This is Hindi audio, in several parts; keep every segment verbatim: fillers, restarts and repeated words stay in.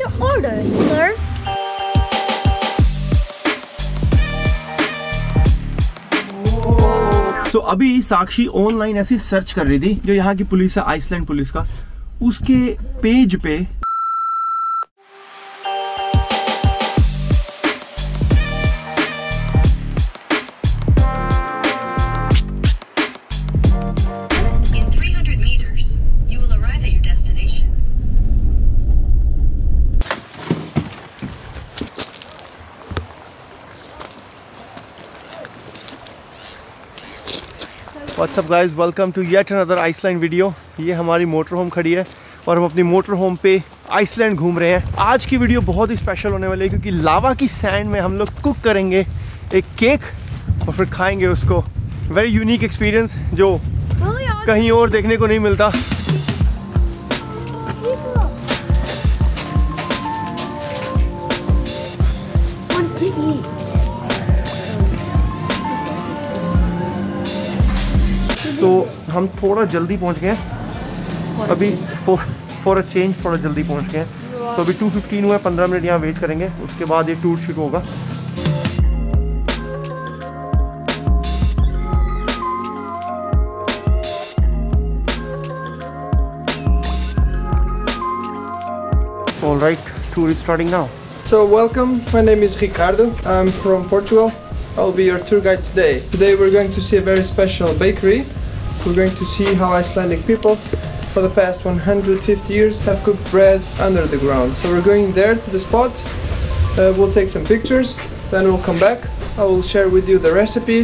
order, sir. सो so, अभी साक्षी ऑनलाइन ऐसी सर्च कर रही थी, जो यहाँ की पुलिस है, आइसलैंड पुलिस का, उसके पेज पे WhatsApp guys, welcome to yet another Iceland video. ये हमारी मोटर होम खड़ी है और हम अपनी मोटर होम पे आइसलैंड घूम रहे हैं। आज की वीडियो बहुत ही स्पेशल होने वाली है क्योंकि लावा की सैंड में हम लोग कुक करेंगे एक केक और फिर खाएंगे उसको। वेरी यूनिक एक्सपीरियंस जो कहीं और देखने को नहीं मिलता। तो हम थोड़ा जल्दी पहुंच गए अभी, फॉर अ चेंज थोड़ा जल्दी पहुंच गए। तो अभी टू फिफ्टीन हुआ है, पंद्रह मिनट यहाँ वेट करेंगे, उसके बाद ये टूर शुरू होगा। All right, tour is starting now. So welcome, my name is Ricardo, I'm from Portugal. I'll be your tour guide today. Today we're going to see a very special bakery. We're going to see how Icelandic people for the past one hundred fifty years have cooked bread under the ground. So we're going there to the spot, uh, we'll take some pictures, then we'll come back. I will share with you the recipe.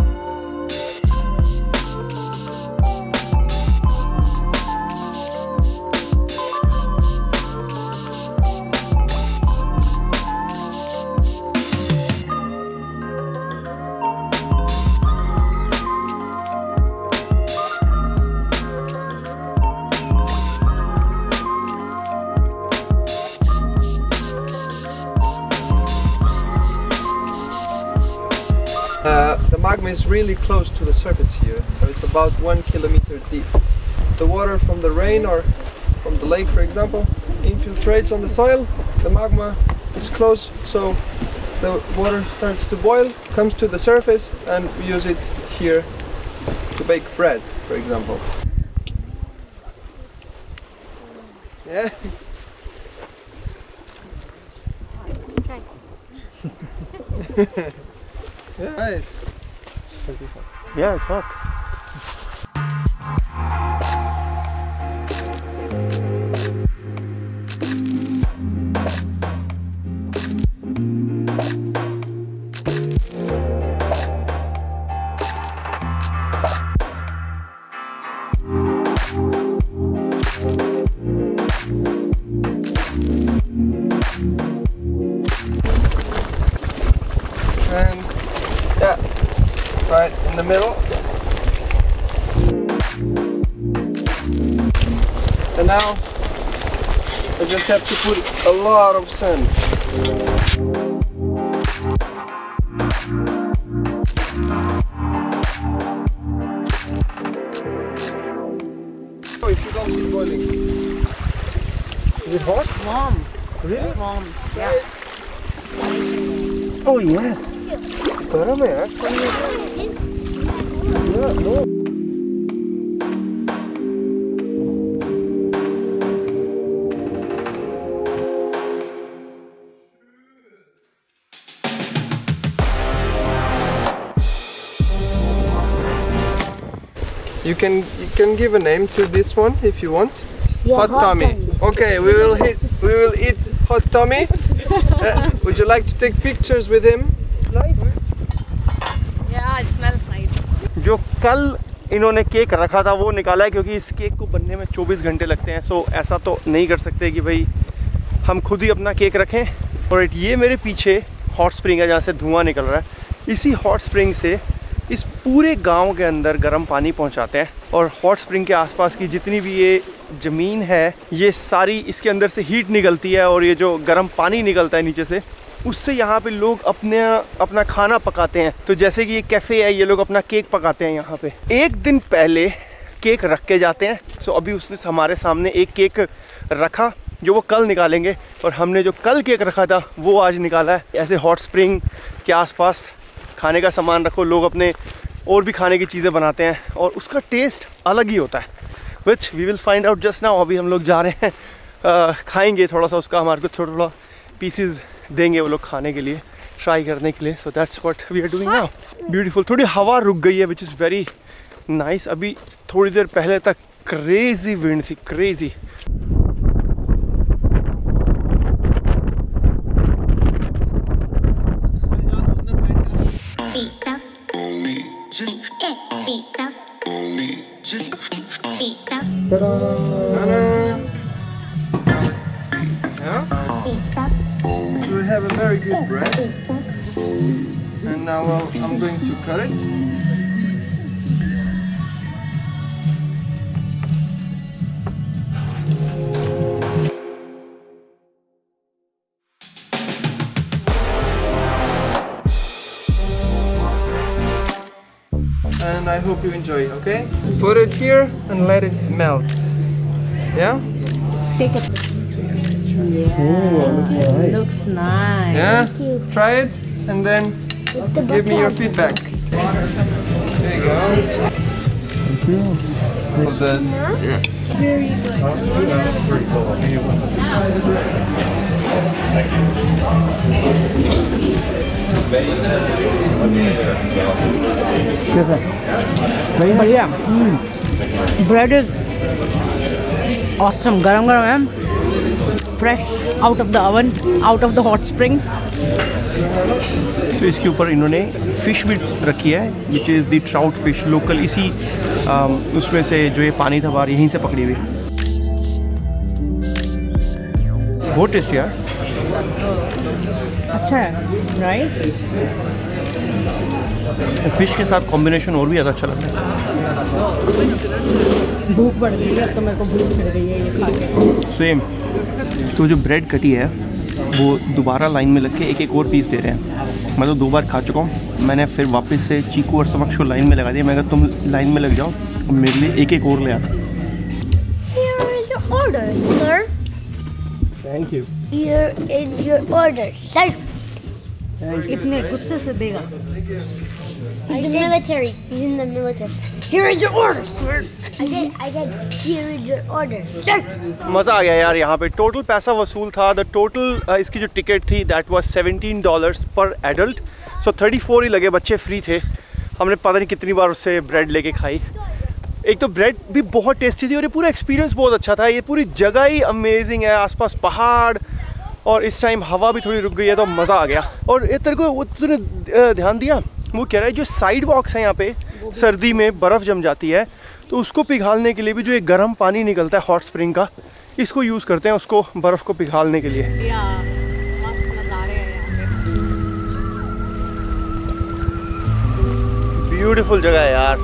Uh, the magma is really close to the surface here, so it's about one kilometer deep. The water from the rain or from the lake, for example, infiltrates on the soil. The magma is close, so the water starts to boil, comes to the surface, and we use it here to bake bread, for example. Yeah. Yeah, it's Yeah, it's hot. and yeah, right in the middle. And now I just have to put a lot of sand. Oh, if you don't see it boiling. Is it hot? Warm. Really? It's warm. Yeah. Oh yes. गर्म है यार। Yeah, no. You can you can give a name to this one if you want. Yeah, hot, hot Tommy. Tommy. Okay, we will hit. We will eat hot Tommy. Uh, would you like to take pictures with him? Yeah, it smells nice. जो कल इन्होंने केक रखा था वो निकाला है क्योंकि इस केक को बनने में चौबीस घंटे लगते हैं। सो ऐसा तो नहीं कर सकते कि भाई हम खुद ही अपना केक रखें। और ये मेरे पीछे हॉट स्प्रिंग है जहाँ से धुआं निकल रहा है। इसी हॉट स्प्रिंग से इस पूरे गांव के अंदर गर्म पानी पहुंचाते हैं और हॉट स्प्रिंग के आसपास की जितनी भी ये ज़मीन है ये सारी इसके अंदर से हीट निकलती है और ये जो गर्म पानी निकलता है नीचे से उससे यहाँ पे लोग अपने अपना खाना पकाते हैं। तो जैसे कि ये कैफ़े है, ये लोग अपना केक पकाते हैं यहाँ पे। एक दिन पहले केक रख के जाते हैं। सो अभी उसने हमारे सामने एक केक रखा जो वो कल निकालेंगे, और हमने जो कल केक रखा था वो आज निकाला है। ऐसे हॉट स्प्रिंग के आसपास खाने का सामान रखो, लोग अपने और भी खाने की चीज़ें बनाते हैं और उसका टेस्ट अलग ही होता है, which we will find out just now. अभी हम लोग जा रहे हैं, आ, खाएंगे थोड़ा सा उसका, हमारे को थोड़ा थोड़ा पीसीज देंगे वो लोग खाने के लिए, ट्राई करने के लिए। So that's what we are doing now. Beautiful. थोड़ी हवा रुक गई है विच इज़ वेरी नाइस। अभी थोड़ी देर पहले तक क्रेजी विंड थी, crazy. So we have a very good bread, and now well, I'm going to cut it. And I hope you enjoy, okay? Put it here and let it melt. Yeah? Take it. Yeah. Looks nice. Yeah? Try it and then give me your feedback. There you go. The, yeah. Very good. But yeah, mm, bread is awesome. Garam garam है, fresh out of the oven, out of the hot spring. So इसके ऊपर इन्होंने फिश भी रखी है, which is the trout fish, local इसी um, उसमें से जो ये पानी था बाहर यहीं से पकड़ी हुई। बहुत टेस्टी यार। अच्छा है, राइट? फिश के साथ कॉम्बिनेशन और भी ज़्यादा अच्छा लग रहा है। भूख बढ़ गई है, अब तो मेरे को भूख छिड़ गई है ये खा के। सेम। तो जो ब्रेड कटी है वो दोबारा लाइन में लग के एक एक और पीस दे रहे हैं। मैं तो दो बार खा चुका हूँ, मैंने फिर वापस से चीकू और समक्ष को लाइन में लगा दिया। मैं कहा तुम लाइन में लग जाओ और मेरे लिए एक एक और ले आता। Here is your order, sir. Thank you. Here is your order, sir. इतने गुस्से से देगा। He's in the military. He's in the military. Here is your order, sir. I said, I said, here is your order, sir. मज़ा आ गया यार यहाँ पे। टोटल पैसा वसूल था, द टोटल इसकी जो टिकट थी that was seventeen dollars per adult, so thirty four ही लगे, बच्चे फ्री थे। हमने पता नहीं कितनी बार उससे ब्रेड लेके खाई। एक तो ब्रेड भी बहुत टेस्टी थी और ये पूरा एक्सपीरियंस बहुत अच्छा था। ये पूरी जगह ही अमेजिंग है, आसपास पहाड़, और इस टाइम हवा भी थोड़ी रुक गई है तो मज़ा आ गया। और ये तेरे को वो तूने ध्यान दिया, वो कह रहा है जो साइड वॉक्स हैं यहाँ पे सर्दी में बर्फ़ जम जाती है तो उसको पिघालने के लिए भी जो एक गर्म पानी निकलता है हॉट स्प्रिंग का, इसको यूज़ करते हैं उसको बर्फ़ को पिघालने के लिए। मस्त नज़ारे हैं यहाँ पे। ब्यूटीफुल जगह है यार।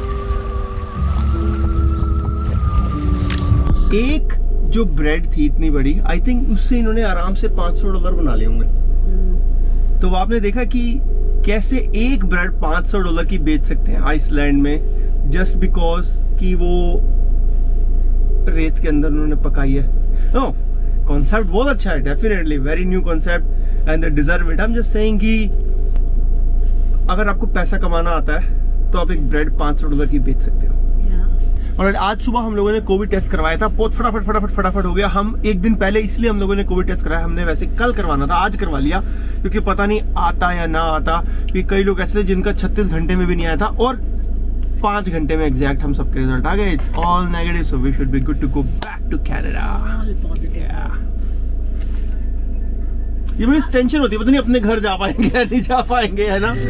एक जो ब्रेड थी इतनी बड़ी, आई थिंक उससे इन्होंने आराम से पाँच सौ डॉलर बना लिए होंगे। तो आपने देखा कि कैसे एक ब्रेड पाँच सौ डॉलर की बेच सकते हैं आइसलैंड में, जस्ट बिकॉज कि वो रेत के अंदर उन्होंने पकाई है। नो, कॉन्सेप्ट बहुत अच्छा है, definitely very new concept and they deserve it. I am just saying कि अगर आपको पैसा कमाना आता है तो आप एक ब्रेड पाँच सौ डॉलर की बेच सकते हो। और आज सुबह हम लोगों ने कोविड टेस्ट करवाया था, बहुत फटाफट फटाफट फटाफट हो गया। हम एक दिन पहले इसलिए हम लोगों ने कोविड टेस्ट कराया, हमने वैसे कल करवाना था, आज करवा लिया क्योंकि पता नहीं आता या ना आता। क्योंकि कई लोग ऐसे थे जिनका छत्तीस घंटे में भी नहीं आया था और पांच घंटे में एग्जैक्ट हम सबके रिजल्ट आ गए। It's all negative, so we should be good to go back to Canada. ये बड़ी टेंशन होती है, पता नहीं अपने घर जा पाएंगे या नहीं जा पाएंगे, है ना।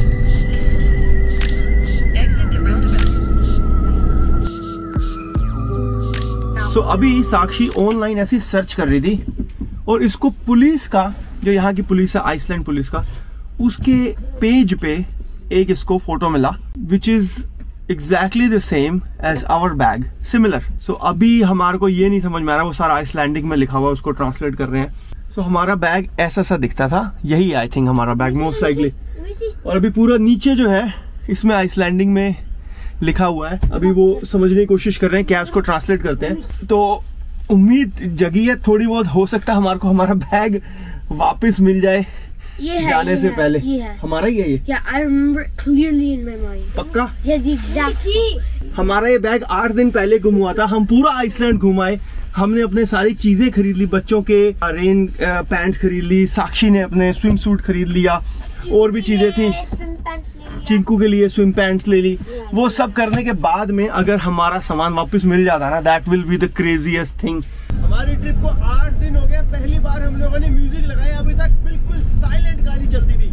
सो so, अभी साक्षी ऑनलाइन ऐसी सर्च कर रही थी और इसको पुलिस का, जो यहाँ की पुलिस है आइसलैंड पुलिस का, उसके पेज पे एक इसको फोटो मिला which is exactly the same as our bag, similar. So अभी हमारे को ये नहीं समझ में आ रहा, वो सारा आइसलैंडिक में लिखा हुआ, उसको ट्रांसलेट कर रहे हैं। सो so, हमारा बैग ऐसा सा दिखता था, यही आई थिंक हमारा बैग मोस्ट लाइकली। और अभी पूरा नीचे जो है इसमें आइसलैंडिक में लिखा हुआ है, अभी वो समझने की कोशिश कर रहे हैं क्या उसको ट्रांसलेट करते हैं। तो उम्मीद जगी है थोड़ी बहुत, हो सकता है हमारे को हमारा बैग वापस मिल जाए ये है, जाने ये से है, पहले। ये है। हमारा ही है ये? Yeah, I remember it clearly in my mind. पक्का? Yeah, the exact. हमारा ये बैग आठ दिन पहले गुम हुआ था। हम पूरा आइसलैंड घुमाए, हमने अपने सारी चीजें खरीद ली, बच्चों के रेन पैंट्स खरीद ली, साक्षी ने अपने स्विम सूट खरीद लिया, और भी चीजें थी, चिंकू के लिए स्विम पैंट्स ले ली। वो सब करने के बाद में अगर हमारा सामान वापस मिल जाता ना, that will be the craziest thing. हमारी ट्रिप को आठ दिन हो गए, पहली बार हम लोगों ने म्यूजिक लगाया, अभी तक बिल्कुल साइलेंट गाड़ी चलती थी।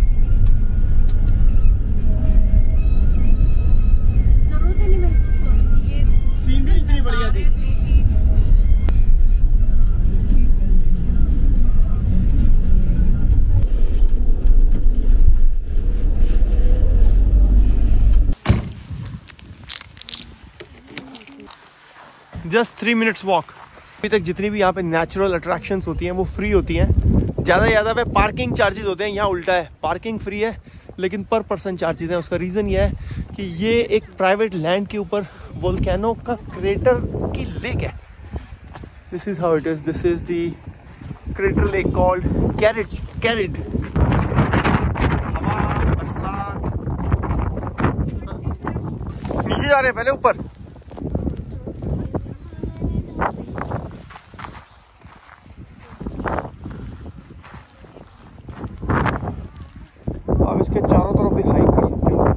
जरूरत ही नहीं महसूस हो रही थी, ये सीन भी इतनी बढ़िया थी। Just three minutes walk. अभी तक जितनी भी यहाँ पे नेचुरल अट्रैक्शंस होती हैं वो फ्री होती हैं। ज़्यादा से ज़्यादा पे पार्किंग चार्जेस होते हैं, यहाँ उल्टा है, पार्किंग फ्री है लेकिन पर पर्सन चार्जेस हैं। उसका रीज़न ये है कि ये एक प्राइवेट लैंड के ऊपर वोल्केनो का क्रेटर की लेक है। This is how it is, this is the crater lake called Kerid. Kerid हवा, बरसात, नीचे जा रहे हैं पहले ऊपर। आप इसके चारों तरफ भी हाइक कर सकते हो,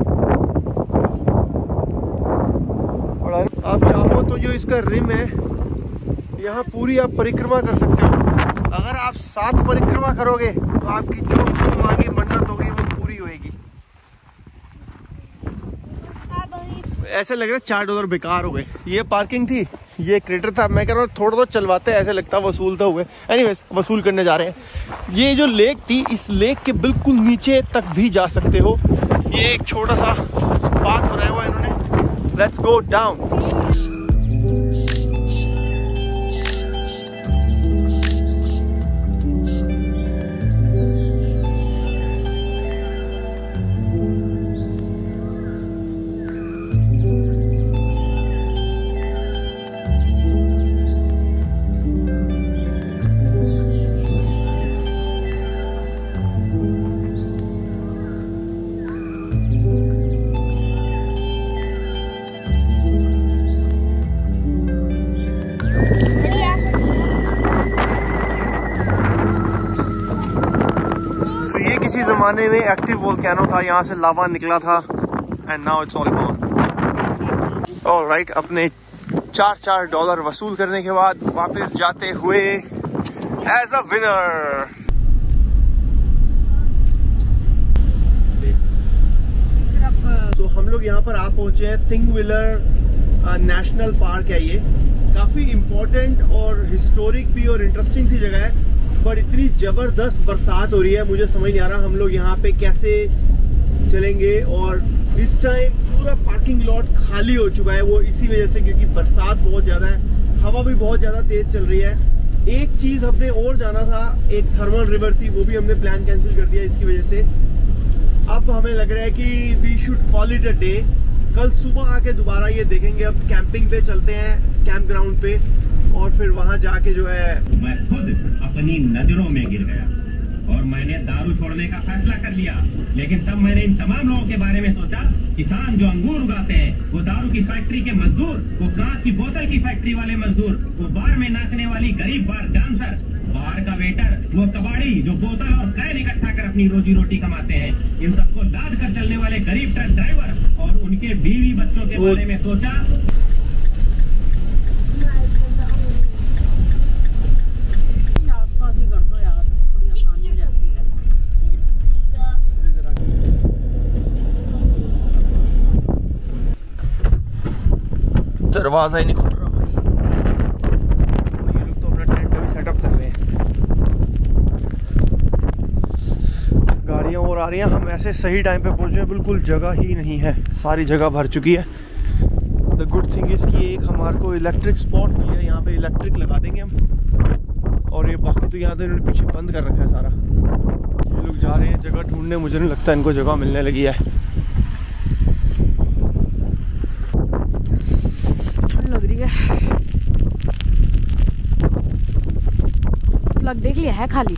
और आप चाहो तो जो इसका रिम है यहाँ पूरी आप परिक्रमा कर सकते हो। अगर आप सात परिक्रमा करोगे तो आपकी जो मांगी मन्नत होगी वो पूरी होएगी। ऐसे लग रहा है चार डॉलर बेकार हो गए। ये पार्किंग थी, ये क्रेटर था। मैं कह रहा हूँ थोड़ा तो चलवाते हैं, ऐसे लगता वसूलता हुए। एनीवेज वसूल करने जा रहे हैं। ये जो लेक थी, इस लेक के बिल्कुल नीचे तक भी जा सकते हो। ये एक छोटा सा पाथ बनाया हुआ है इन्होंने। Let's go down. किसी ज़माने में एक्टिव वोल्केनो था, यहाँ से लावा निकला था, and now it's all gone. Alright, अपने चार चार डॉलर वसूल करने के बाद वापस जाते हुए एज अ विनर। तो हम लोग यहाँ पर आ पहुंचे हैं। थिंगविलर नेशनल पार्क है। ये काफ़ी इम्पोर्टेंट और हिस्टोरिक भी और इंटरेस्टिंग सी जगह है, पर इतनी जबरदस्त बरसात हो रही है, मुझे समझ नहीं आ रहा हम लोग यहाँ पे कैसे चलेंगे। और इस टाइम पूरा पार्किंग लॉट खाली हो चुका है, वो इसी वजह से, क्योंकि बरसात बहुत ज़्यादा है, हवा भी बहुत ज़्यादा तेज चल रही है। एक चीज़ हमने और जाना था, एक थर्मल रिवर थी, वो भी हमने प्लान कैंसिल कर दिया इसकी वजह से। अब हमें लग रहा है कि we should call it a day. कल सुबह आके दोबारा ये देखेंगे। अब कैंपिंग पे चलते हैं, कैंप ग्राउंड पे, और फिर वहां जाके जो है। मैं खुद अपनी नजरों में गिर गया और मैंने दारू छोड़ने का फैसला कर लिया। लेकिन तब मैंने इन तमाम लोगों के बारे में सोचा। किसान जो अंगूर उगाते हैं, वो दारू की फैक्ट्री के मजदूर, वो कांच की बोतल की फैक्ट्री वाले मजदूर, वो बार में नाचने वाली गरीब बार डांसर, बार का वेटर, वो कबाड़ी जो बोतल और कैन इकट्ठा कर अपनी रोजी रोटी कमाते हैं, इन सबको लाद कर चलने वाले गरीब ट्रक ड्राइवर और उनके बीवी बच्चों के बारे में सोचा। दरवाजा ही नहीं खुल रहा भाई। ये लोग तो अपना टेंट अभी सेटअप कर रहे हैं। गाड़ियाँ और आ रही हैं। हम ऐसे सही टाइम पे पहुंचे हैं, बिल्कुल जगह ही नहीं है, सारी जगह भर चुकी है। द गुड थिंग इज़ कि एक हमारे को इलेक्ट्रिक स्पॉट मिल है, यहाँ पे इलेक्ट्रिक लगा देंगे हम। और ये बाकी तो यहाँ तो इन्होंने पीछे बंद कर रखा है सारा। ये लोग जा रहे हैं जगह ढूंढने, मुझे नहीं लगता इनको जगह मिलने लगी है। लग रही है प्लग देख लिया है खाली।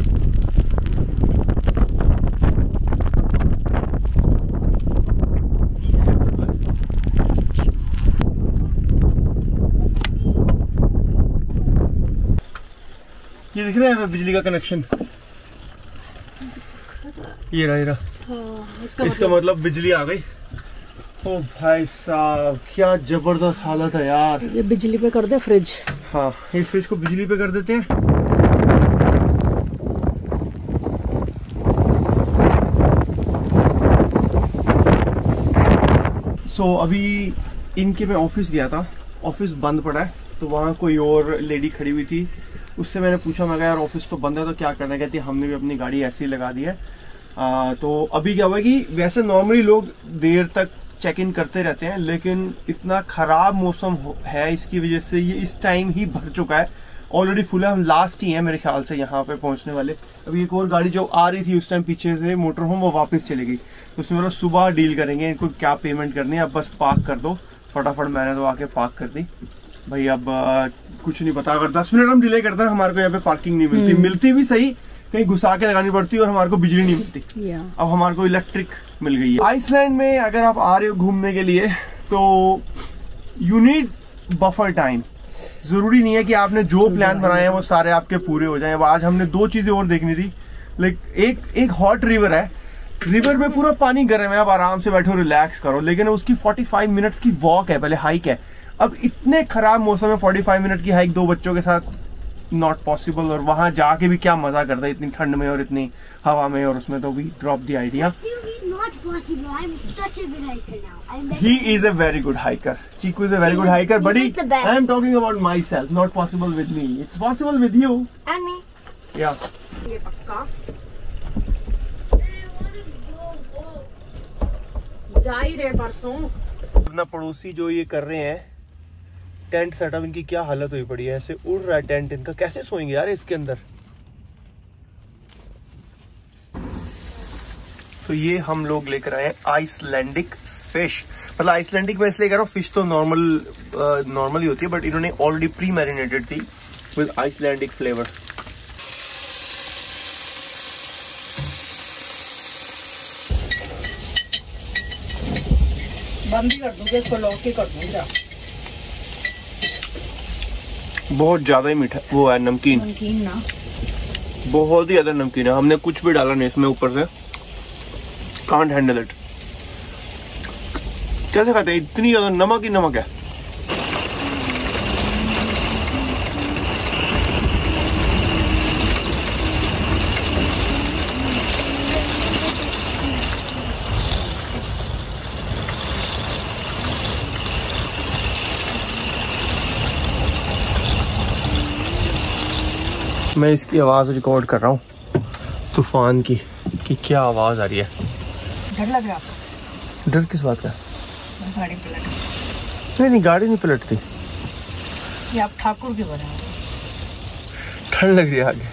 ये दिख रहा है बिजली का कनेक्शन, ये रहा ये रहा। हाँ, इसका, इसका मतलब, मतलब बिजली आ गई। ओ भाई साहब क्या जबरदस्त हालत है यार। ये बिजली पे कर दे फ्रिज। हाँ ये फ्रिज को बिजली पे कर देते हैं। सो so, अभी इनके मैं ऑफिस गया था, ऑफिस बंद पड़ा है, तो वहाँ कोई और लेडी खड़ी हुई थी, उससे मैंने पूछा, मैं कहा यार ऑफिस तो बंद है तो क्या करना है। कहती हमने भी अपनी गाड़ी ऐसे ही लगा दी है। आ, तो अभी क्या हुआ कि वैसे नॉर्मली लोग देर तक चेक इन करते रहते हैं, लेकिन इतना खराब मौसम है इसकी वजह से ये इस टाइम ही भर चुका है, ऑलरेडी फुल है। हम लास्ट ही है मेरे ख्याल से यहाँ पे पहुंचने वाले। अभी एक और गाड़ी जो आ रही थी उस टाइम पीछे से मोटर होम, वो वापस चली गई। उसमें मतलब सुबह डील करेंगे इनको क्या पेमेंट करनी है। अब बस पार्क कर दो फटाफट, मैंने तो आके पार्क कर दी भाई। अब आ, कुछ नहीं पता, अगर दस मिनट हम डिले करते हैं हमारे को यहाँ पे पार्किंग नहीं मिलती, मिलती भी सही कहीं घुसा के लगानी पड़ती है, और हमारे को बिजली नहीं मिलती। yeah. अब हमारे को इलेक्ट्रिक मिल गई है। आइसलैंड में अगर आप आ रहे हो घूमने के लिए तो यू नीड बफर टाइम। जरूरी नहीं है कि आपने जो प्लान बनाए हैं वो सारे आपके पूरे हो जाएं। आज हमने दो चीजें और देखनी थी, लाइक एक एक हॉट रिवर है, रिवर में पूरा पानी गर्म है, आप आराम से बैठो रिलैक्स करो, लेकिन उसकी पैंतालीस मिनट्स की वॉक है, पहले हाइक है। अब इतने खराब मौसम में पैंतालीस मिनट की हाइक दो बच्चों के साथ नॉट पॉसिबल, और वहां जाके भी क्या मजा करता है इतनी ठंड में और इतनी हवा में, और उसमें तो we drop the idea. He is a very good hiker, Chiku is a very good hiker, बड़ी I am talking about myself, not possible with me, it's possible with you and me. या ये पक्का जा ही रहे परसों। अपना पड़ोसी जो ये कर रहे हैं टेंट सेटअप, इनकी क्या हालत हुई पड़ी है, ऐसे उड़ रहा है टेंट इनका, कैसे सोएंगे यार इसके अंदर। तो ये हम लोग लेकर आए आइसलैंडिक फिश, मतलब आइसलैंडिक मैं इसलिए कह रहा हूँ, फिश तो नॉर्मल नॉर्मल ही होती है, बट इन्होंने ऑलरेडी प्री मैरिनेटेड थी विद आइसलैंडिक फ्लेवर। बंद ही कर दूंगा इसको, लॉक ही कर दूंगा। बहुत ज्यादा ही मीठा वो है, नमकीन नमकीन ना, बहुत ही ज्यादा नमकीन है। हमने कुछ भी डाला नहीं इसमें ऊपर से, कांट हैंडल इट। कैसे खाते हैं, इतनी ज्यादा नमक ही नमक है। मैं इसकी आवाज रिकॉर्ड कर रहा हूँ तूफान की, कि क्या आवाज आ रही है। डर लग रहा है? डर किस बात का? गाड़ी पलट, नहीं नहीं गाड़ी नहीं पलटती, ये आप ठाकुर के बने। ठंड लग रही है आगे,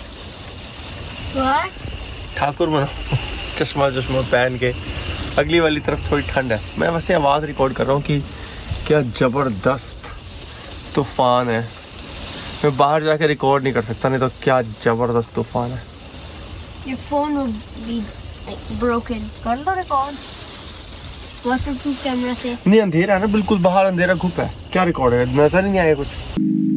What? ठाकुर बनो चश्मा चश्मा पहन के। अगली वाली तरफ थोड़ी ठंड है। मैं वैसे आवाज रिकॉर्ड कर रहा हूँ कि क्या जबरदस्त तूफान है। मैं बाहर जाके रिकॉर्ड नहीं कर सकता, नहीं तो क्या जबरदस्त तूफान है। Your phone will be like broken. कर लो रिकॉर्ड। Waterproof कैमरा से। नहीं अंधेरा है ना बिल्कुल, बाहर अंधेरा घुप है, क्या रिकॉर्ड है, नजर ही नहीं आया कुछ।